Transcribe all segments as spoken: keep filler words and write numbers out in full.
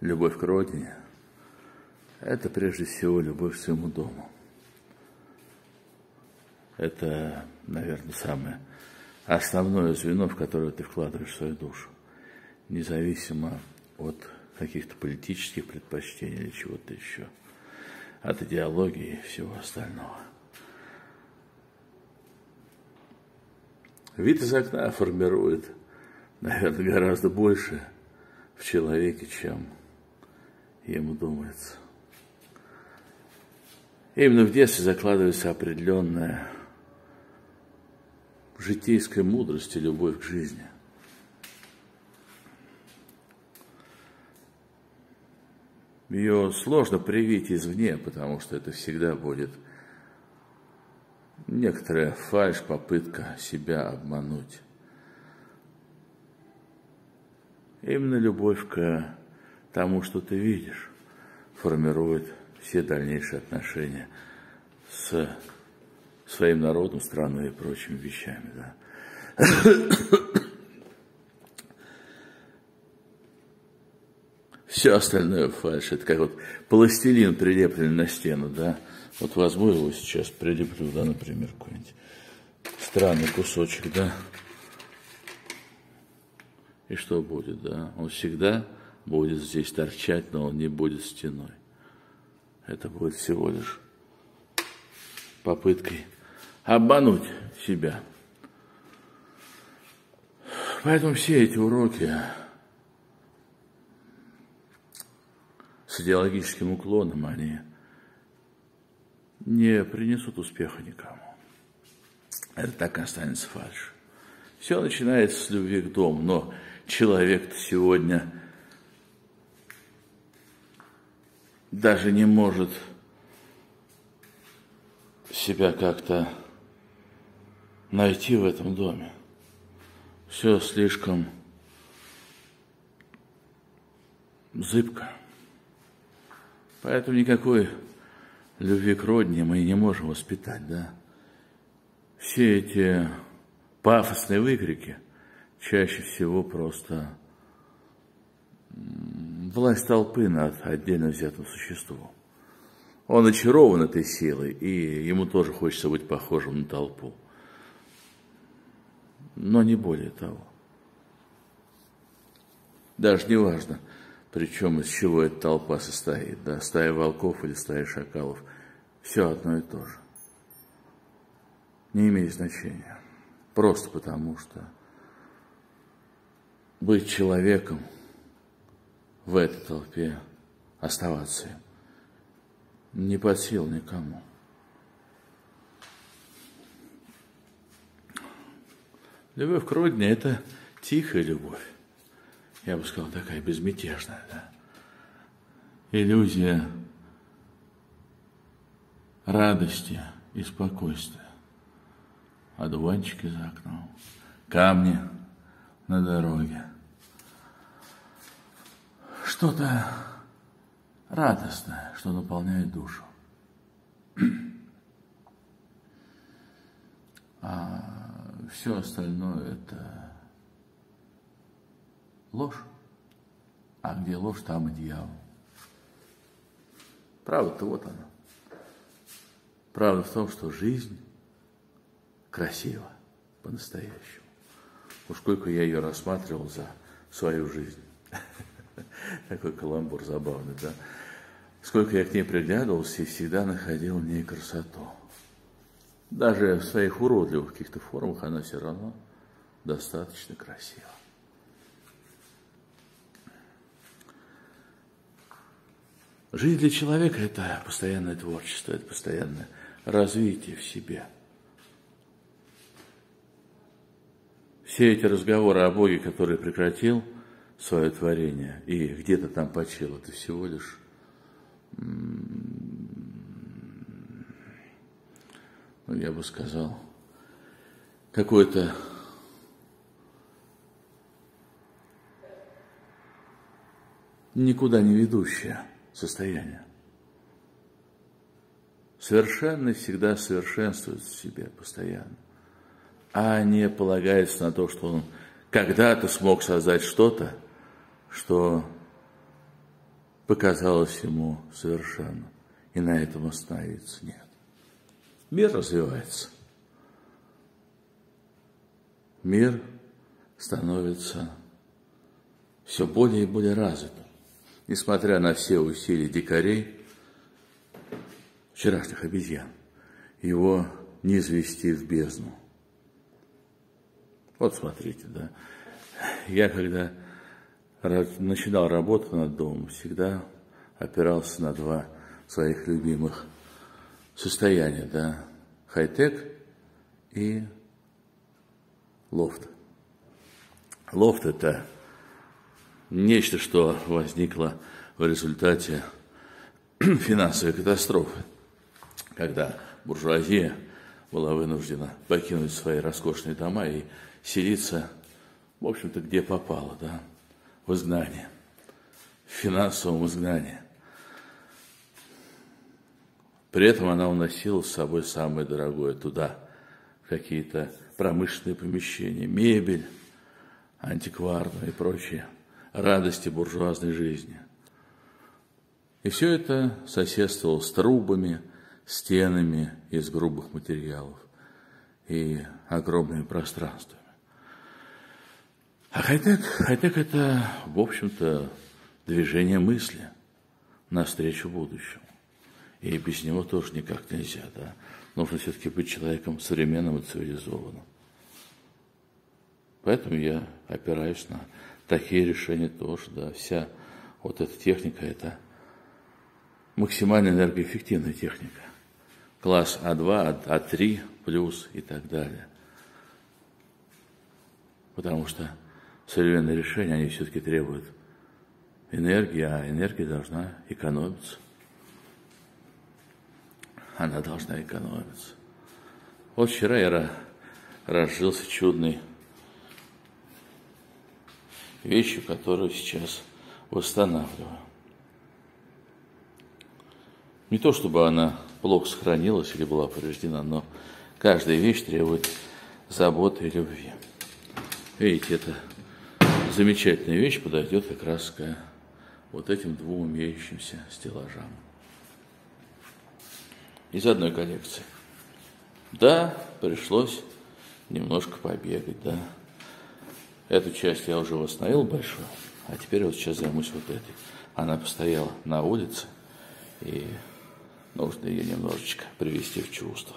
любовь к родине – это прежде всего любовь к своему дому. Это, наверное, самое основное звено, в которое ты вкладываешь свою душу, независимо от каких-то политических предпочтений или чего-то еще, от идеологии и всего остального. Вид из окна формирует, наверное, гораздо больше в человеке, чем ему думается. Именно в детстве закладывается определенная житейская мудрость и любовь к жизни. Ее сложно привить извне, потому что это всегда будет некоторая фальшь, попытка себя обмануть. Именно любовь к тому, что ты видишь, формирует все дальнейшие отношения с своим народом, страной и прочими вещами. Да. Все остальное фальшь. Это как вот пластилин, прилепленный на стену, да. Вот возьму его сейчас, прилеплю, да, например, какой-нибудь странный кусочек, да. И что будет, да? Он всегда будет здесь торчать, но он не будет стеной. Это будет всего лишь попыткой обмануть себя. Поэтому все эти уроки с идеологическим уклоном, они не принесут успеха никому. Это так и останется фальшью. Все начинается с любви к дому, но человек-то сегодня даже не может себя как-то найти в этом доме. Все слишком зыбко. Поэтому никакой любви к родине мы и не можем воспитать, да. Все эти пафосные выкрики чаще всего просто власть толпы над отдельно взятым существом. Он очарован этой силой, и ему тоже хочется быть похожим на толпу. Но не более того. Даже не важно, причем из чего эта толпа состоит, да, стая волков или стая шакалов, все одно и то же. Не имеет значения. Просто потому, что быть человеком в этой толпе, оставаться им, не под силу никому. Любовь к родине – это тихая любовь. Я бы сказал, такая безмятежная, да. Иллюзия радости и спокойствия. Одуванчики за окном, камни на дороге. Что-то радостное, что наполняет душу. А все остальное – это ложь. А где ложь, там и дьявол. Правда-то вот она. Правда в том, что жизнь красива по-настоящему. Уж сколько я ее рассматривал за свою жизнь. Такой каламбур забавный, да? Сколько я к ней приглядывался и всегда находил в ней красоту. Даже в своих уродливых каких-то формах она все равно достаточно красива. Жизнь для человека – это постоянное творчество, это постоянное развитие в себе. Все эти разговоры о Боге, который прекратил свое творение и где-то там почил, это всего лишь ну, я бы сказал, какое-то никуда не ведущее состояние. Совершенный всегда совершенствует в себе постоянно, а не полагается на то, что он когда-то смог создать что-то, что показалось ему совершенно, и на этом остановиться нет. Мир развивается. Мир становится все более и более развитым. Несмотря на все усилия дикарей, вчерашних обезьян, его не извести в бездну. Вот смотрите, да. Я когда начинал работу над домом, всегда опирался на два своих любимых состояния, да. Хай-тек и лофт. Лофт – это нечто, что возникло в результате финансовой катастрофы, когда буржуазия была вынуждена покинуть свои роскошные дома и селиться, в общем-то, где попало, да, в изгнание, в финансовом изгнании. При этом она уносила с собой самое дорогое туда, какие-то промышленные помещения, мебель, антикварные и прочие радости буржуазной жизни. И все это соседствовало с трубами, стенами из грубых материалов и огромными пространствами. А хай-тек, хай-тек – это, в общем-то, движение мысли навстречу будущему. И без него тоже никак нельзя, да. Нужно все-таки быть человеком современным и цивилизованным. Поэтому я опираюсь на такие решения тоже, да. Вся вот эта техника – это максимально энергоэффективная техника. Класс А два, А три плюс и так далее. Потому что современные решения, они все-таки требуют энергии, а энергия должна экономиться. Она должна экономиться. Вот вчера я разжился чудной вещью, которую сейчас восстанавливаю. Не то, чтобы она плохо сохранилась или была повреждена, но каждая вещь требует заботы и любви. Видите, эта замечательная вещь подойдет как раз к вот этим двум имеющимся стеллажам. Из одной коллекции. Да, пришлось немножко побегать, да. Эту часть я уже восстановил большую, а теперь вот сейчас займусь вот этой. Она постояла на улице, и нужно ее немножечко привести в чувство.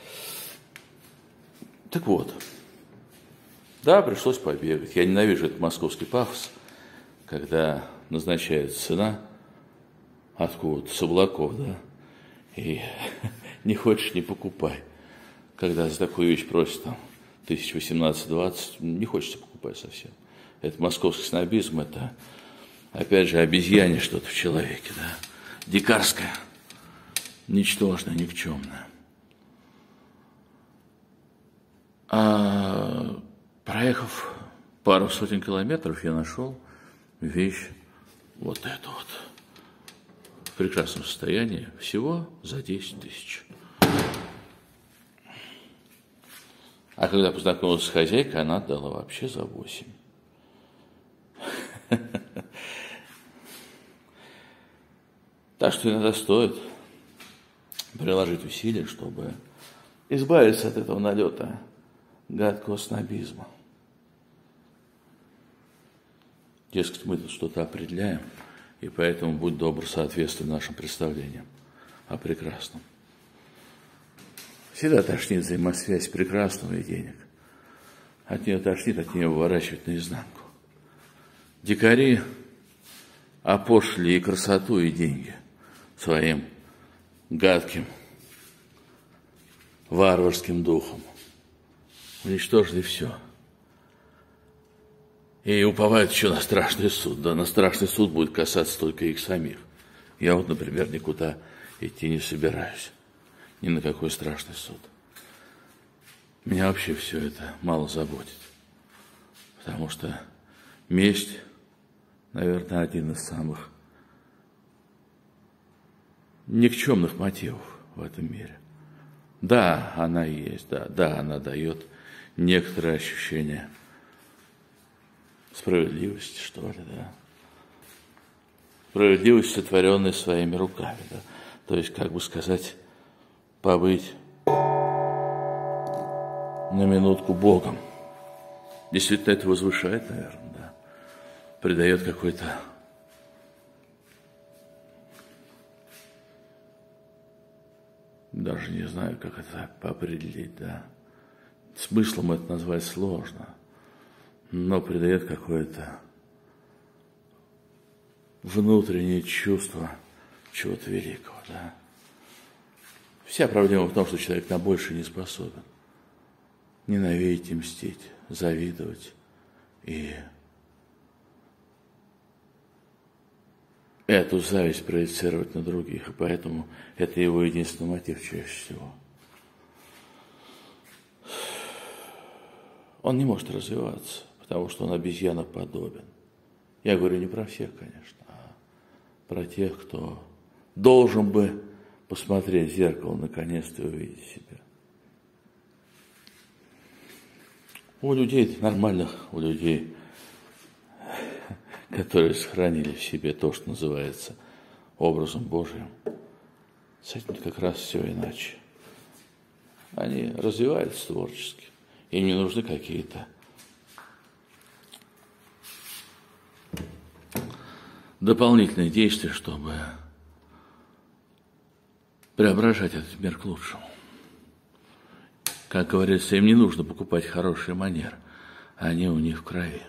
Так вот, да, пришлось побегать. Я ненавижу этот московский пафос, когда назначается цена откуда-то, с облаков, да, и не хочешь, не покупай. Когда за такую вещь просят там тысяч восемнадцать-двадцать, не хочется покупать совсем. Это московский снобизм, это, опять же, обезьяне что-то в человеке, да, дикарское, ничтожное, никчемное. А проехав пару сотен километров, я нашел вещь вот эту вот в прекрасном состоянии, всего за десять тысяч. А когда познакомился с хозяйкой, она отдала вообще за восемь. Так что иногда стоит приложить усилия, чтобы избавиться от этого налета гадкого снобизма. Дескать, мы тут что-то определяем, и поэтому, будь добр, соответствуй нашим представлениям о прекрасном. Всегда тошнит взаимосвязь прекрасного и денег. От нее тошнит, от нее выворачивает наизнанку. Дикари опошли и красоту, и деньги своим гадким, варварским духом. Уничтожили все. И уповают еще на страшный суд. Да, на страшный суд будет касаться только их самих. Я вот, например, никуда идти не собираюсь. Ни на какой страшный суд. Меня вообще все это мало заботит. Потому что месть, наверное, один из самых никчемных мотивов в этом мире. Да, она есть, да, да, она дает некоторое ощущение справедливости, что ли, да. Справедливость, сотворенная своими руками. Да? То есть, как бы сказать, побыть на минутку Богом. Действительно, это возвышает, наверное, да. Придает какой-то даже не знаю, как это определить, да. Смыслом это назвать сложно, но придает какое-то внутреннее чувство чего-то великого, да. Вся проблема в том, что человек на большее не способен. Ненавидеть и мстить, завидовать и эту зависть проецировать на других. И поэтому это его единственный мотив чаще всего. Он не может развиваться, потому что он обезьяноподобен. Я говорю не про всех, конечно, а про тех, кто должен бы посмотреть в зеркало наконец-то и увидеть себя. У людей нормальных, у людей, которые сохранили в себе то, что называется образом Божиим, с этим как раз все иначе. Они развиваются творчески, им не нужны какие-то дополнительные действия, чтобы преображать этот мир к лучшему. Как говорится, им не нужно покупать хорошие манеры, они у них в крови.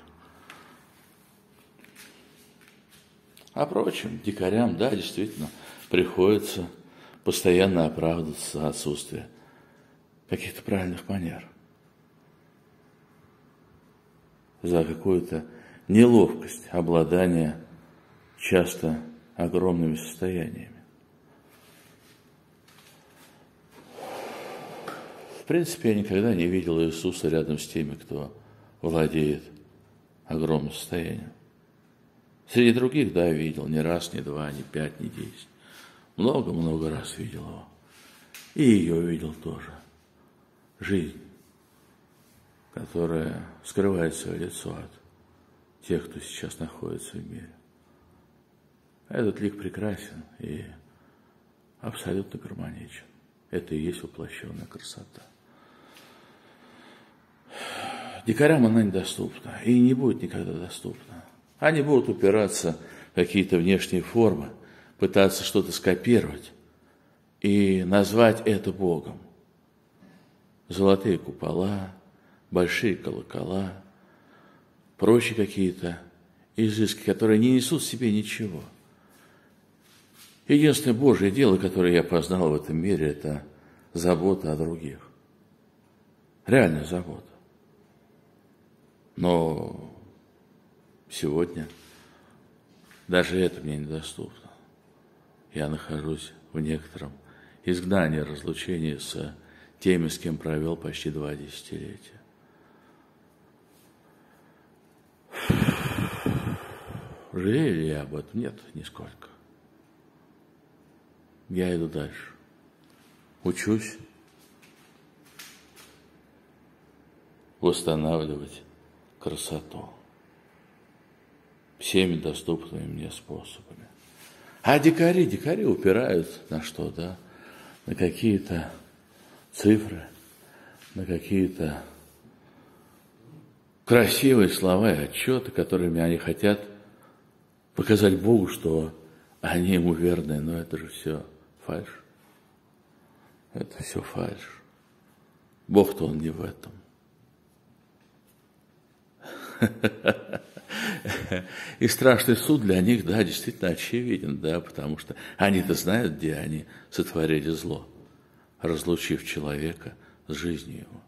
А прочим, дикарям, да, действительно, приходится постоянно оправдываться за отсутствие каких-то правильных манер, за какую-то неловкость обладания часто огромными состояниями. В принципе, я никогда не видел Иисуса рядом с теми, кто владеет огромным состоянием. Среди других, да, видел не раз, не два, не пять, не десять. Много-много раз видел его. И ее видел тоже. Жизнь, которая скрывает свое лицо от тех, кто сейчас находится в мире. Этот лик прекрасен и абсолютно гармоничен. Это и есть воплощенная красота. Дикарям она недоступна и не будет никогда доступна. Они будут упираться в какие-то внешние формы, пытаться что-то скопировать и назвать это Богом. Золотые купола, большие колокола, прочие какие-то изыски, которые не несут в себе ничего. Единственное Божье дело, которое я познал в этом мире, это забота о других. Реальная забота. Но сегодня даже это мне недоступно. Я нахожусь в некотором изгнании, разлучении с теми, с кем провел почти два десятилетия. Жалею ли я об этом? Нет, нисколько. Я иду дальше. Учусь восстанавливать красоту всеми доступными мне способами. А дикари, дикари упирают на что, да? На какие-то цифры, на какие-то красивые слова и отчеты, которыми они хотят показать Богу, что они ему верны. Но это же все фальшь. Это все фальшь. Бог-то он не в этом. И страшный суд для них, да, действительно очевиден, да, потому что они-то знают, где они сотворили зло, разлучив человека с жизнью его,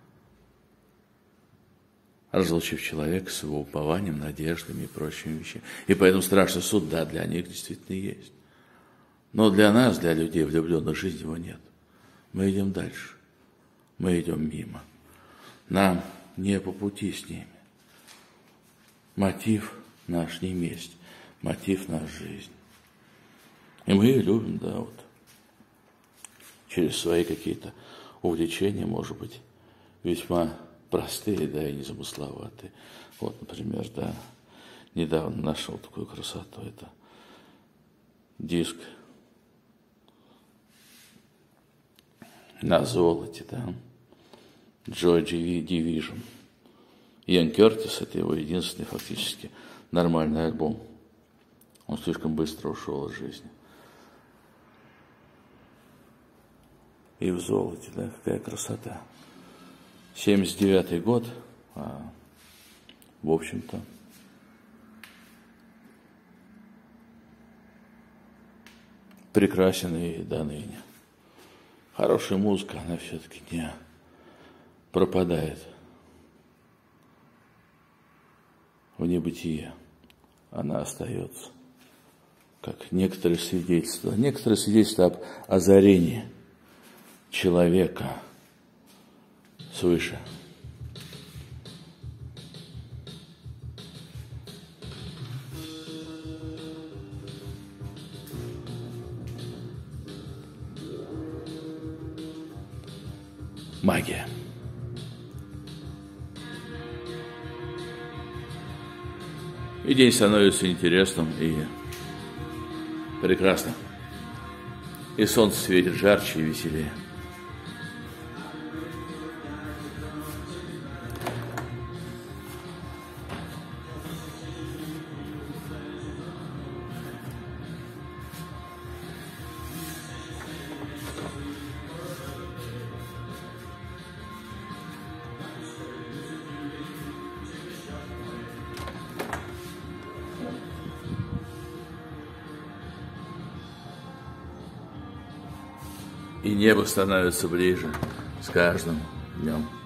разлучив человека с его упованием, надеждами и прочими вещами. И поэтому страшный суд, да, для них действительно есть. Но для нас, для людей, влюбленных в жизнь, его нет. Мы идем дальше, мы идем мимо. Нам не по пути с ними. Мотив наш не месть, мотив наш жизнь. И мы ее любим, да, вот, через свои какие-то увлечения, может быть, весьма простые, да, и незамысловатые. Вот, например, да, недавно нашел такую красоту. Это диск на золоте, да, Joy Division. Иэн Кертис — это его единственный фактически нормальный альбом. Он слишком быстро ушел из жизни. И в золоте, да, какая красота. семьдесят девятый год, а, в общем-то, прекрасен и до ныне. Хорошая музыка, она все-таки не пропадает в небытие. Она остается, как некоторые свидетельства. Некоторые свидетельства об озарении человека свыше. Магия. И день становится интересным и прекрасным. И солнце светит жарче и веселее. И небо становится ближе с каждым днем.